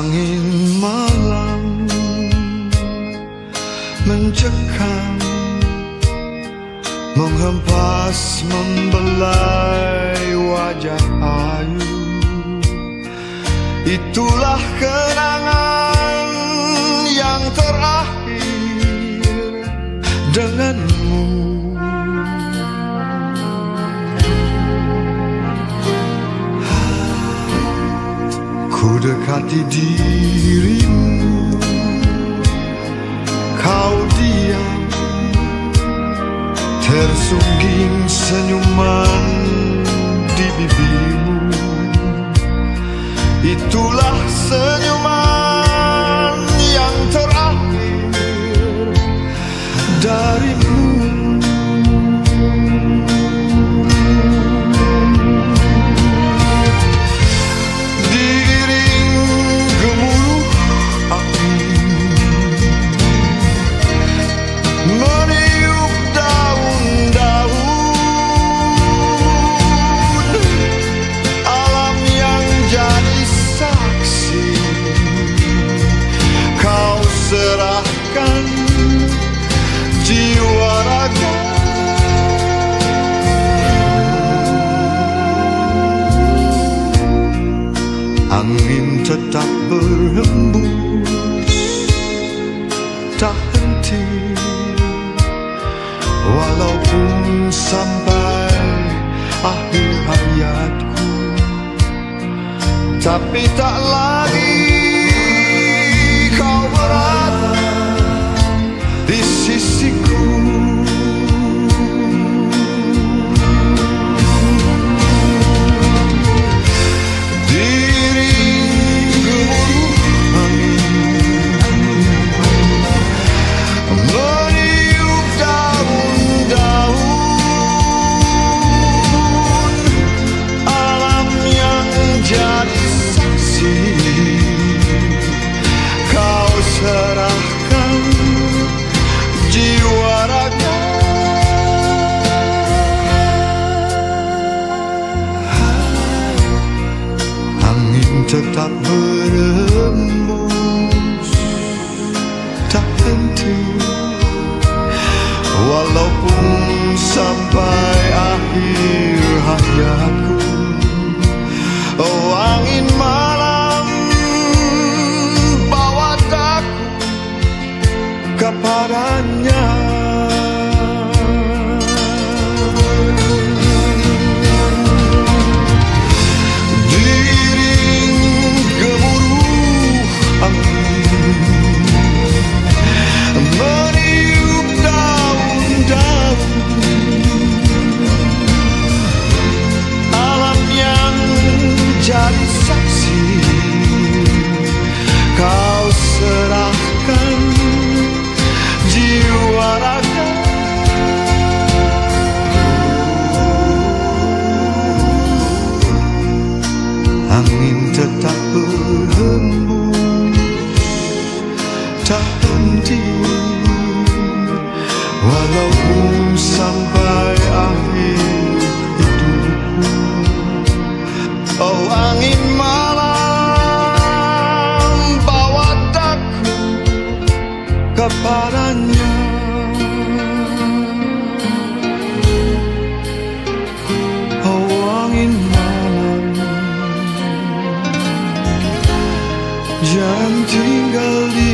Angin malam mencekam, menghempas, membelai wajah ayu. Itulah kenangan yang terakhir denganmu. Ku dekati dirimu, kau diam, tersungging senyuman di bibirmu. Itulah senyuman yang terakhir darimu. Serahkan jiwa raga. Angin tetap berhembus tak henti, walaupun sampai akhir hayatku. Tapi tak lagi kau berada di sisiku. Diiring gemuruh angin, meniup daun-daun, alam yang jadi saksi. Serahkan jiwa raga. Angin tetap berembus tak henti, walaupun sampai akhir hayatku. Oh angin malam, kepadanya. Diiring gemuruh angin, meniup daun-daun, alam yang jadi saksi. Kau serahkan jiwa raga. Angin tetap berhembus tak henti, walaupun sampai akhir hidupku. Oh angin malam, bawa daku kepadanya. Oh angin malam, jangan tinggal di